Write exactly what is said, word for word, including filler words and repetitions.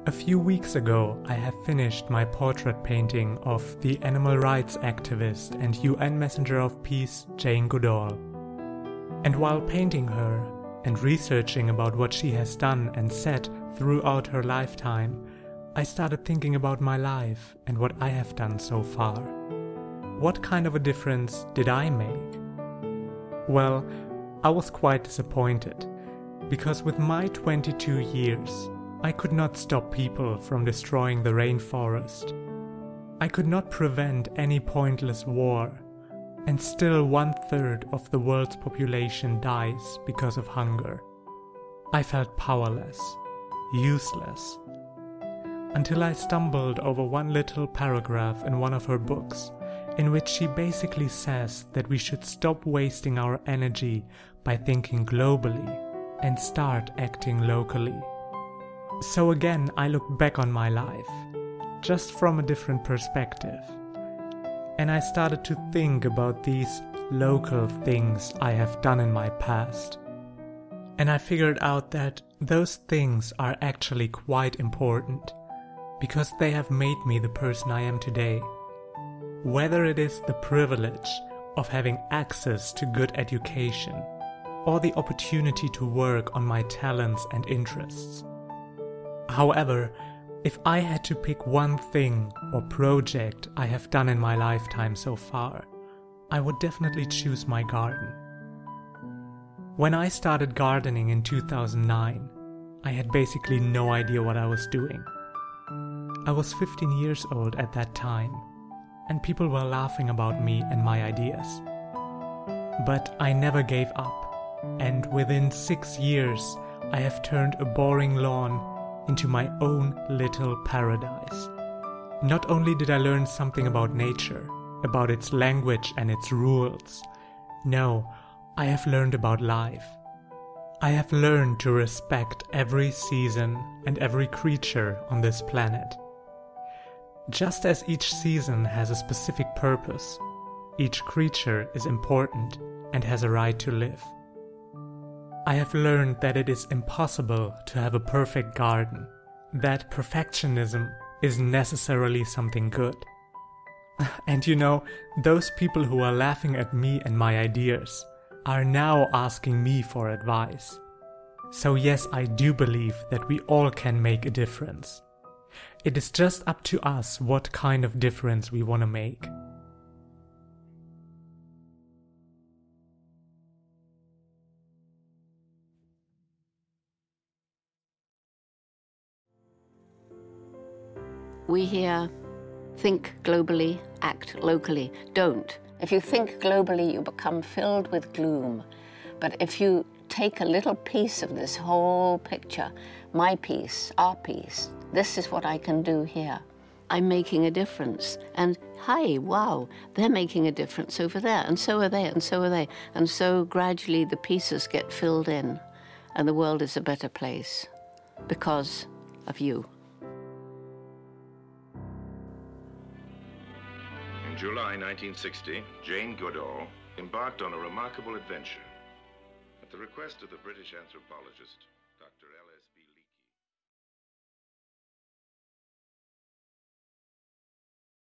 A few weeks ago, I have finished my portrait painting of the animal rights activist and U N Messenger of Peace Jane Goodall. And while painting her and researching about what she has done and said throughout her lifetime, I started thinking about my life and what I have done so far. What kind of a difference did I make? Well, I was quite disappointed, because with my twenty-two years, I could not stop people from destroying the rainforest. I could not prevent any pointless war, and still one third of the world's population dies because of hunger. I felt powerless, useless, until I stumbled over one little paragraph in one of her books, in which she basically says that we should stop wasting our energy by thinking globally and start acting locally. So again, I looked back on my life, just from a different perspective, and I started to think about these local things I have done in my past. And I figured out that those things are actually quite important, because they have made me the person I am today. Whether it is the privilege of having access to good education, or the opportunity to work on my talents and interests. However, if I had to pick one thing or project I have done in my lifetime so far, I would definitely choose my garden. When I started gardening in two thousand nine, I had basically no idea what I was doing. I was fifteen years old at that time, and people were laughing about me and my ideas. But I never gave up, and within six years I have turned a boring lawn into my own little paradise. Not only did I learn something about nature, about its language and its rules, no, I have learned about life. I have learned to respect every season and every creature on this planet. Just as each season has a specific purpose, each creature is important and has a right to live. I have learned that it is impossible to have a perfect garden, that perfectionism is necessarily something good. And you know, those people who are laughing at me and my ideas are now asking me for advice. So yes, I do believe that we all can make a difference. It is just up to us what kind of difference we want to make. We hear, think globally, act locally. Don't. If you think globally, you become filled with gloom. But if you take a little piece of this whole picture, my piece, our piece, this is what I can do here. I'm making a difference. And hi, wow, they're making a difference over there. And so are they, and so are they. And so gradually the pieces get filled in. And the world is a better place because of you. In July nineteen sixty, Jane Goodall embarked on a remarkable adventure. At the request of the British anthropologist,